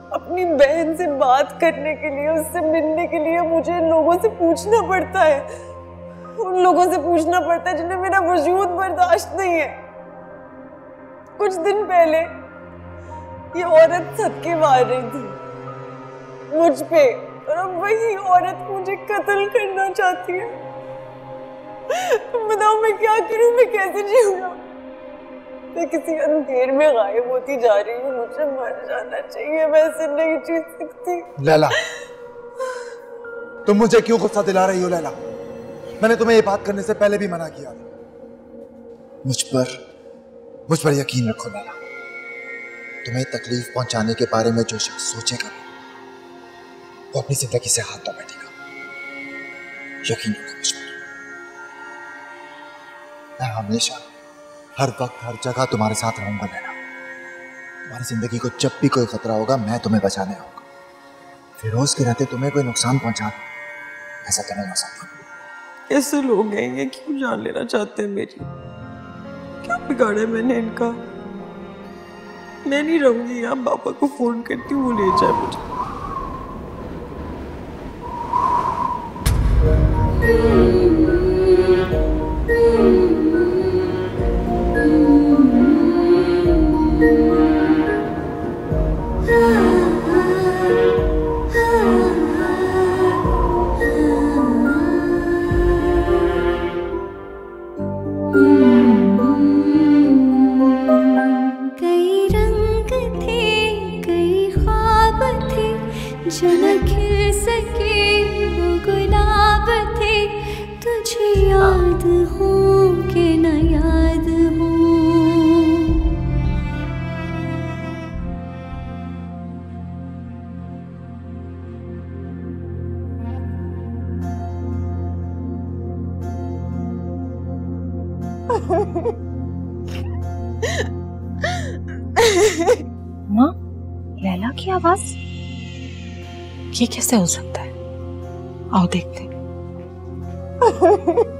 अपनी बहन से बात करने के लिए, उससे मिलने के लिए मुझे लोगों से पूछना पड़ता है, उन लोगों से पूछना पड़ता है जिन्हें मेरा वजूद बर्दाश्त नहीं है। कुछ दिन पहले ये औरत सदके वार रही थी मुझ पे, और अब वही औरत मुझे कत्ल करना चाहती है। तुम बताओ मैं क्या करूं, मैं कैसे जीऊंगा? मैं किसी अंधेर में गायब होती जा रही हूँ, मुझे मर जाना चाहिए, मैं ऐसे नहीं जी सकती। लैला, तुम मुझे क्यों गुस्सा दिला रही हो? लैला, मैंने तुम्हें ये बात करने से पहले भी मना किया था। मुझ पर यकीन रखो लैला, तुम्हें तकलीफ पहुंचाने के बारे में जो शख्स सोचेगा वो अपनी जिंदगी से हाथ धो बैठेगा। यकीन रखो मुझ पर। मैं हमेशा, हर वक्त, हर जगह तुम्हारे साथ रहूंगा लैला। तुम्हारी जिंदगी को जब भी कोई खतरा होगा मैं तुम्हें बचाने आऊंगा। फिरोज के रहते तुम्हें कोई नुकसान पहुंचा दे, ऐसा तो नहीं हो सकता। ऐसे लोग हैं ये, क्यों जान लेना चाहते हैं मेरी? क्या बिगाड़ा मैंने इनका? मैं नहीं रहूंगी यहाँ, पापा को फोन करती हूँ, वो ले जाए मुझे। कई रंग थे, कई ख्वाब थे, जो न खिल सके वो गुलाब थे। तुझे याद हो कि न याद हो? माँ, लैला की आवाज? ये कैसे हो सकता है? आओ देखते हैं।